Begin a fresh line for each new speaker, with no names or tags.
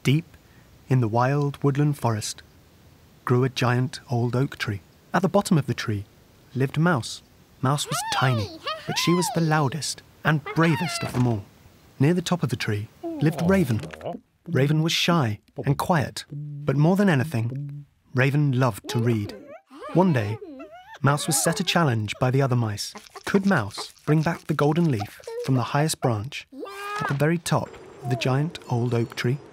Deep in the wild woodland forest grew a giant old oak tree. At the bottom of the tree lived Mouse. Mouse was tiny, but she was the loudest and bravest of them all. Near the top of the tree lived Raven. Raven was shy and quiet, but more than anything, Raven loved to read. One day, Mouse was set a challenge by the other mice. Could Mouse bring back the golden leaf from the highest branch at the very top of the giant old oak tree?